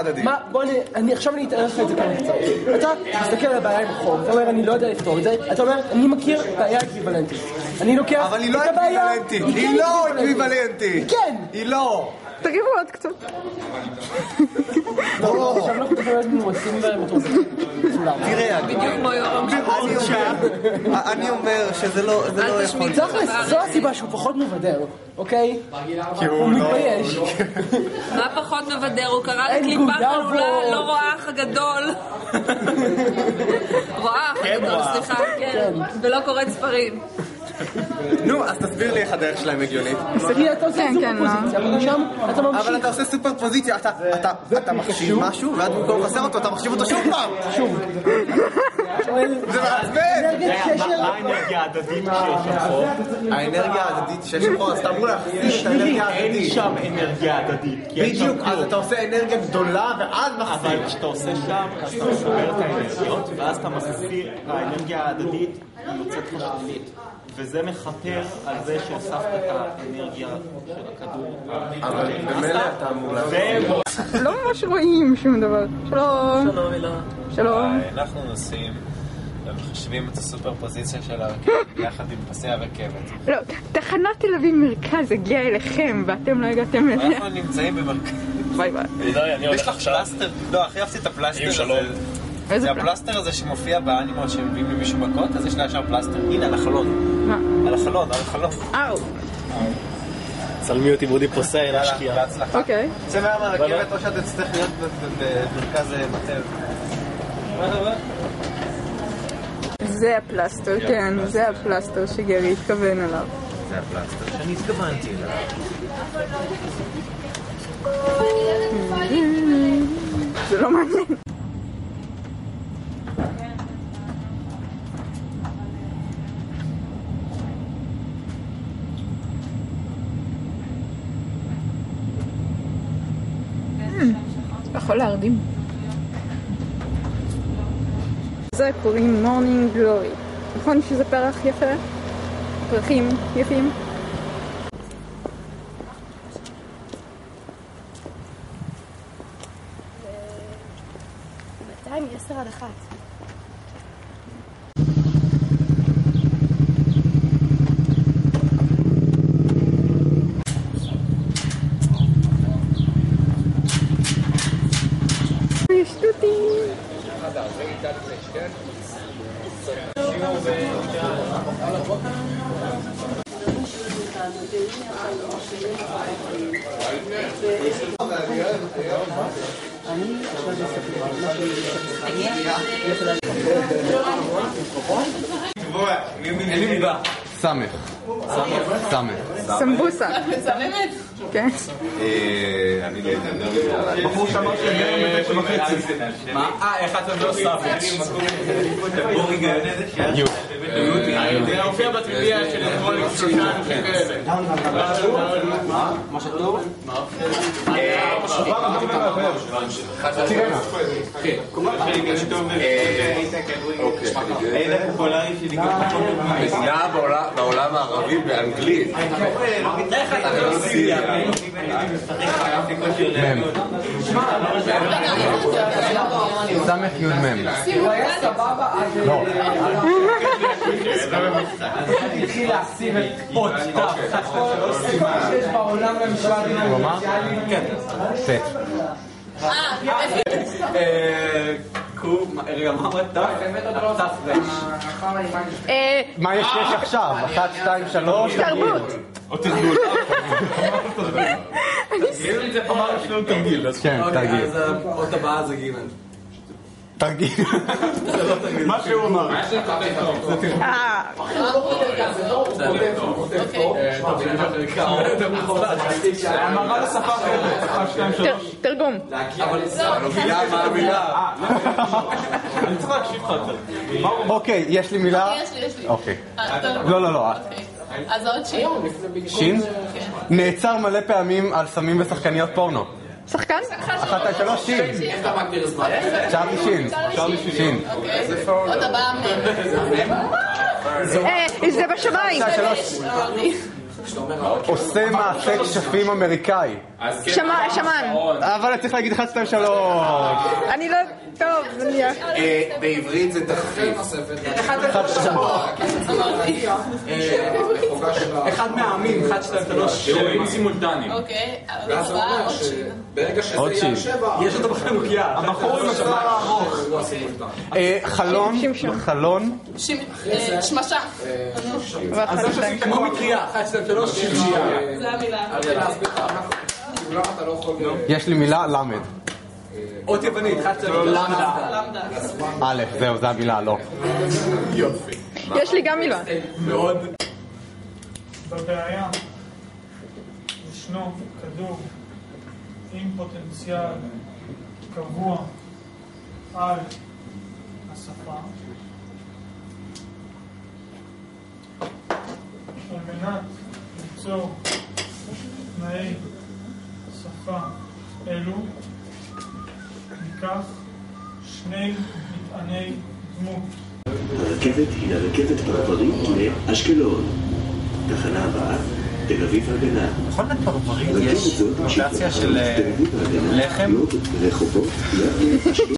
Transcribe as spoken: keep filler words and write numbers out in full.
מה, בוא אני, עכשיו אני אתאר לך את זה כמה קצת. אתה מסתכל על הבעיה עם החור, אתה אומר אני לא יודע לפתור את זה, אתה אומר אני מכיר בעיה אקוויוולנטית. אני לוקח אבל היא לא אקוויוולנטית, היא לא אקוויוולנטית. כן. היא לא. תגיבו עוד קצת. עכשיו אנחנו תכף מוצאים ומתרוצים. תראה, בדיוק כמו יורם אני אומר שזה לא יכול. זו הסיבה שהוא פחות מבדר, אוקיי? הוא מתבייש. מה פחות מבדר? הוא קרא לקליפה חלולה, לא רואה אח הגדול. רואה אח הגדול, סליחה, כן. ולא קוראת ספרים. נו, אז תסביר לי איך הדרך שלהם הגיונית. סגי, אתה עושה סופר פוזיציה, אבל משם אתה ממשיך. אבל אתה עושה סופר פוזיציה, אתה מחשיב משהו, ואז במקום לחסר אותו, אתה מחשיב אותו שוב פעם. שוב. זה מעצבן. האנרגיה ההדדית שיש פה. האנרגיה ההדדית שיש פה, אז אתה אמור להחזיר את האנרגיה ההדדית. אין שם אנרגיה הדדית. בדיוק, אז אתה עושה אנרגיה גדולה, ואז מחזיר. אבל כשאתה עושה שם, אז אתה משפר את האנרגיות, ואז אתה מחזיר, האנרגיה ההדדית יוצאת לך שלילית. וזה מחפר על זה שהוספת את האנרגיה של הכדור. אבל במילא אתה אמור להחזיר. לא ממש רואים שום דבר. שלום. שלום, הילה. שלום. אנחנו נוסעים ומחשבים את הסופר פוזיציה של הרכבת יחד עם פסי הרכבת. לא, תחנת תל אביב מרכז הגיעה אליכם ואתם לא הגעתם לזה. אנחנו נמצאים במרכז. ביי ביי. יש לך פלסטר? לא, הכי אהבתי את הפלסטר הזה. זה הפלסטר הזה שמופיע באנימות שמביאים למישהו מכות, אז יש לה ישר פלסטר. הנה, על החלון. מה? על החלון, על החלון. אאו. צלמי אותי בודי פוסל, להשקיע. אוקיי. זה מה מהרכבת או שאתה תצטרך להיות במרכז מטר. זה הפלסטר, כן, זה הפלסטר שגרי התכוון אליו. זה הפלסטר שאני התכוונתי אליו. זה לא מעניין. יכול להרדים. זה קוראים מורנינג גלורי. נכון שזה פרח יפה? פרחים יפים? בינתיים היא עשר עד אחת. אין לי מילה. סמך. סמך. סמבוסה. כן. אני לא יודע. בחור שאמר שנראה מתי וחצי. מה? אה, איך אתה לא סמך? בורי גאונדת יו. זה הופיע בטביליה של אלקטרוניקס שלושה אנשים כאלה. מה שטוב? מה? צירנה. כן. אלה פופולרי מדינה בעולם הערבי באנגלית. סמך יוד מם. לא. התחיל להשים את פוט תף. כל שיש בעולם למשרד הוא אמר? כן. פט. רגע, מה אמרת? תף רש. מה יש שיש עכשיו? אחת, שתיים, שלוש. תרבות. או תרגול. זה פעם שלנו תרגיל. כן, תרגיל. אז האות הבאה זה גימל. תרגיל. מה שהוא אמר. אה. המראה לשפה אחרת. אחת, שתיים, שלוש. תרגום. מילה, מה המילה? אני צריך להקשיב לך קצת. אוקיי, יש לי מילה? יש לי, יש לי. אוקיי. לא, לא, לא. אז עוד שין. שין? נעצר מלא פעמים על סמים ושחקניות פורנו. שחקן? אחת, שלוש, שין. צ'ארלי שין. שין. עוד הבאה אה, זה בשמיים. עושה מעשה כשפים אמריקאי. שמן. אבל צריך להגיד אחת, שתיים, שלוש. אני לא... טוב, נניח. בעברית זה תחפיף. אחד מהעמים, אחד, שתיים, שלוש, אירועים סימולטניים. אוקיי, אז ברגע שזה יהיה שבע, יש אותו בחנוכיה. הבחור עם השבע הארוך. חלון, חלון. שמשה. אז זה שעשית כמו מטריה, אחד, שתיים, שלוש, שמשייה. זה המילה. יש לי מילה למד. אות יוונית, אחד, שתיים, שלוש, למדה. א', זהו, זה המילה, לא. יופי. יש לי גם מילה. מאוד. בבעיה ישנו כדור עם פוטנציאל קבוע על השפה. על מנת ליצור תנאי שפה אלו ניקח שני מטעני דמות. הרכבת היא הרכבת פרברית לאשקלון. תחנה הבאה, תל אביב הגנה. בכל מיני פרברית יש רוטציה של לחם? רחובות,